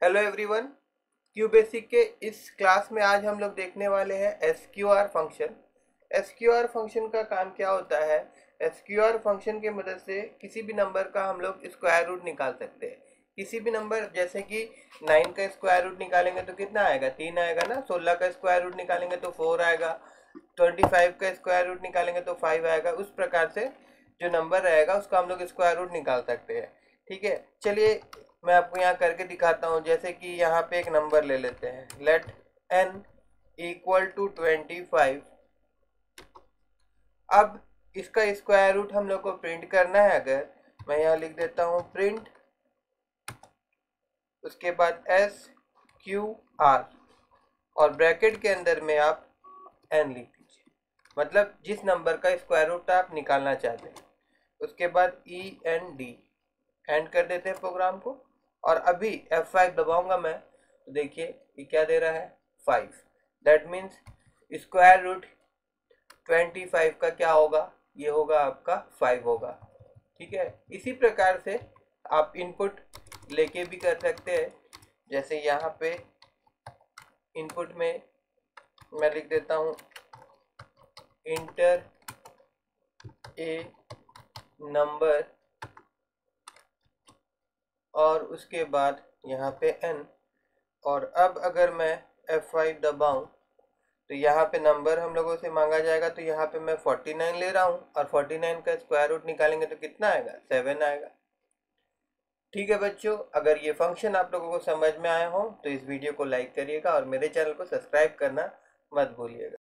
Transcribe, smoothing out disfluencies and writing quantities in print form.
Hello everyone. Q basic के इस class में आज हम लोग देखने वाले हैं एसक्यूआर फंक्शन। एसक्यूआर फंक्शन का काम क्या होता है? एसक्यूआर फंक्शन की मदद से किसी भी नंबर का हम लोग स्क्वायर रूट निकाल सकते हैं। किसी भी नंबर जैसे कि 9 का स्क्वायर रूट निकालेंगे तो कितना आएगा? 3 आएगा ना। 16 का स्क्वायर रूट निकालेंगे तो 4 आएगा। 25 का स्क्वायर रूट निकालेंगे तो 5 आएगा। उस प्रकार से जो नंबर रहेगा उसका हम लोग स्क्वायर रूट निकाल सकते हैं। ठीक है, चलिए मैं आपको यहाँ करके दिखाता हूँ। जैसे कि यहाँ पे एक नंबर ले लेते हैं, लेट n इक्वल टू 25। अब इसका स्क्वायर रूट हम लोग को प्रिंट करना है। अगर मैं यहाँ लिख देता हूँ प्रिंट, उसके बाद एस क्यू आर और ब्रैकेट के अंदर में आप n लिख दीजिए, मतलब जिस नंबर का स्क्वायर रूट आप निकालना चाहते हैं। उसके बाद ई एन डी एंड कर देते हैं प्रोग्राम को। और अभी F5 दबाऊंगा मैं तो देखिए ये क्या दे रहा है, 5। दैट मीन्स स्क्वायर रूट 25 का क्या होगा? ये होगा आपका 5 होगा। ठीक है, इसी प्रकार से आप इनपुट लेके भी कर सकते हैं। जैसे यहाँ पे इनपुट में मैं लिख देता हूँ इंटर ए नंबर और उसके बाद यहाँ पे n। और अब अगर मैं F5 दबाऊं तो यहाँ पे नंबर हम लोगों से मांगा जाएगा, तो यहाँ पे मैं 49 ले रहा हूँ और 49 का स्क्वायर रूट निकालेंगे तो कितना आएगा? 7 आएगा। ठीक है बच्चों, अगर ये फंक्शन आप लोगों को समझ में आया हो तो इस वीडियो को लाइक करिएगा और मेरे चैनल को सब्सक्राइब करना मत भूलिएगा।